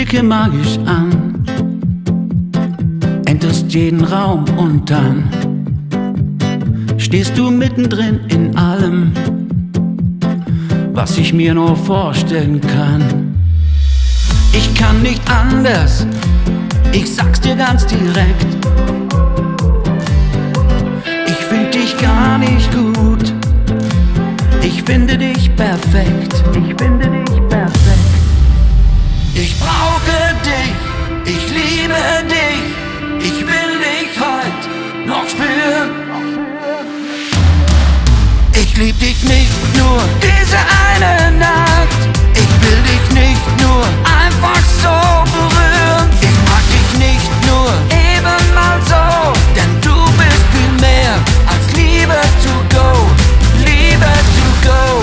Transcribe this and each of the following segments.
Blicke magisch an, enterst jeden Raum und dann stehst du mittendrin in allem, was ich mir nur vorstellen kann. Ich kann nicht anders, ich sag's dir ganz direkt. Ich find dich gar nicht gut, ich finde dich perfekt. Ich finde dich perfekt. Ich brauche dich, ich liebe dich, ich will dich heute noch spüren. Ich lieb dich nicht nur diese eine Nacht, ich will dich nicht nur einfach so berühren. Ich mag dich nicht nur eben mal so, denn du bist viel mehr als Liebe to go, Liebe to go.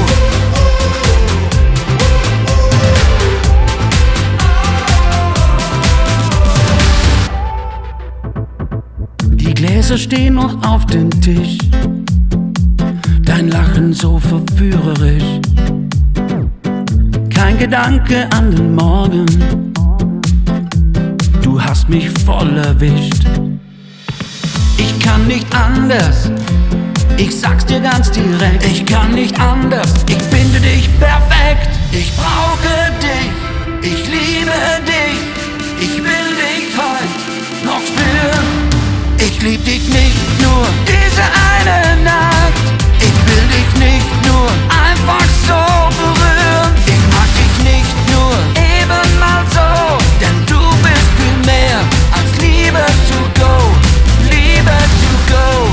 Die Gläser stehen noch auf dem Tisch, dein Lachen so verführerisch. Kein Gedanke an den Morgen, du hast mich voll erwischt. Ich kann nicht anders, ich sag's dir ganz direkt. Ich kann nicht anders, ich finde dich perfekt. Ich brauche dich, ich liebe dich, ich will dich heute noch spüren. Ich lieb dich nicht nur diese eine Nacht, ich will dich nicht nur einfach so berühren. Ich mag dich nicht nur eben mal so, denn du bist viel mehr als Liebe to go, Liebe to go.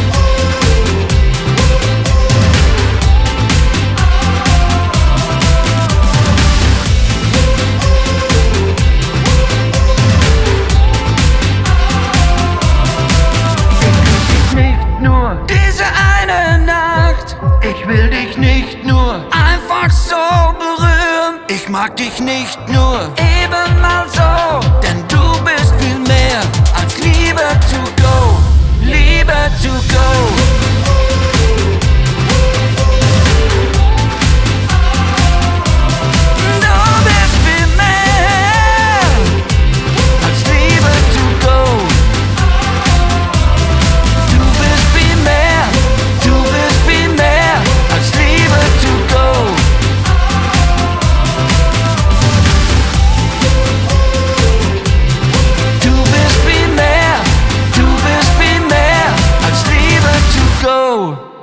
Ich will dich nicht nur einfach so berühren. Ich mag dich nicht nur eben mal so, denn du bist viel mehr als Liebe to go, Liebe to go. Go!